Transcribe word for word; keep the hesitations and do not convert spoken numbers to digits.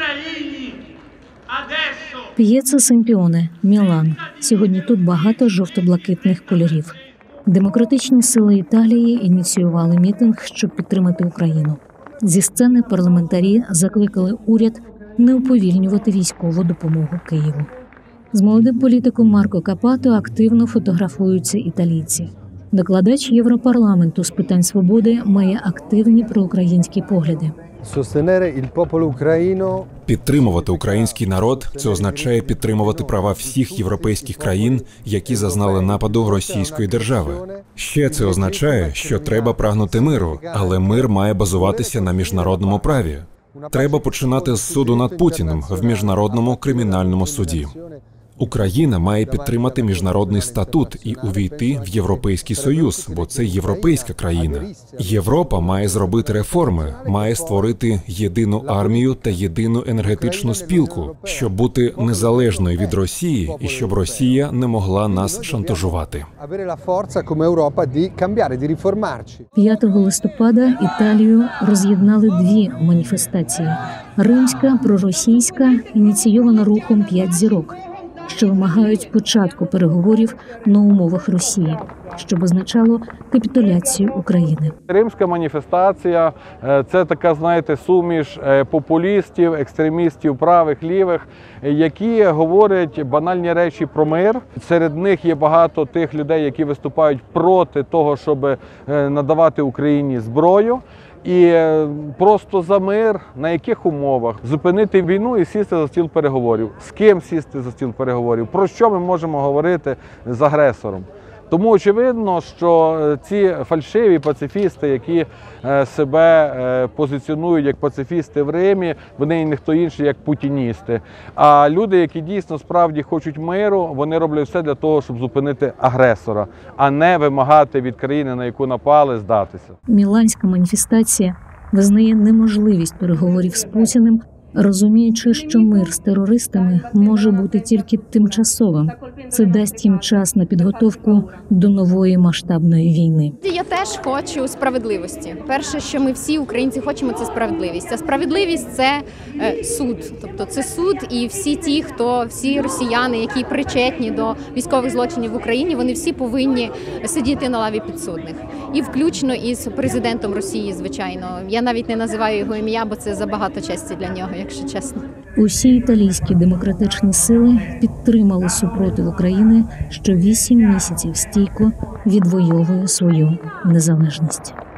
П'єца Семпіоне, Мілан. Сьогодні тут багато жовто-блакитних кольорів. Демократичні сили Італії ініціювали мітинг, щоб підтримати Україну. Зі сцени парламентарі закликали уряд не уповільнювати військову допомогу Києву. З молодим політиком Марко Капато активно фотографуються італійці. Докладач Європарламенту з питань свободи має активні проукраїнські погляди. Підтримувати український народ – це означає підтримувати права всіх європейських країн, які зазнали нападу російської держави. Ще це означає, що треба прагнути миру, але мир має базуватися на міжнародному праві. Треба починати з суду над Путіним в Міжнародному кримінальному суді. Україна має підтримати міжнародний статут і увійти в Європейський Союз, бо це європейська країна. Європа має зробити реформи, має створити єдину армію та єдину енергетичну спілку, щоб бути незалежною від Росії і щоб Росія не могла нас шантажувати. п'ятого листопада Італію роз'єднали дві маніфестації. Римська, проросійська, ініційована рухом «П'ять зірок», що вимагають початку переговорів на умовах Росії, що б означало капітуляцію України. Римська маніфестація – це така, знаєте, суміш популістів, екстремістів правих, лівих, які говорять банальні речі про мир. Серед них є багато тих людей, які виступають проти того, щоб надавати Україні зброю. І просто за мир, на яких умовах, зупинити війну і сісти за стіл переговорів. З ким сісти за стіл переговорів, про що ми можемо говорити з агресором. Тому очевидно, що ці фальшиві пацифісти, які себе позиціонують як пацифісти в Римі, вони ніхто інший, як путіністи. А люди, які дійсно справді хочуть миру, вони роблять все для того, щоб зупинити агресора, а не вимагати від країни, на яку напали, здатися. Міланська маніфестація визнає неможливість переговорів з Путіним, розуміючи, що мир з терористами може бути тільки тимчасовим. Це дасть їм час на підготовку до нової масштабної війни. Я теж хочу справедливості. Перше, що ми всі українці хочемо, це справедливість. А справедливість – це е, суд. Тобто це суд, і всі ті, хто, всі росіяни, які причетні до військових злочинів в Україні, вони всі повинні сидіти на лаві підсудних. І включно із президентом Росії, звичайно. Я навіть не називаю його ім'я, бо це забагато честі для нього, якщо чесно. Усі італійські демократичні сили підтримали супротив України, що вісім місяців стійко відвоює свою незалежність.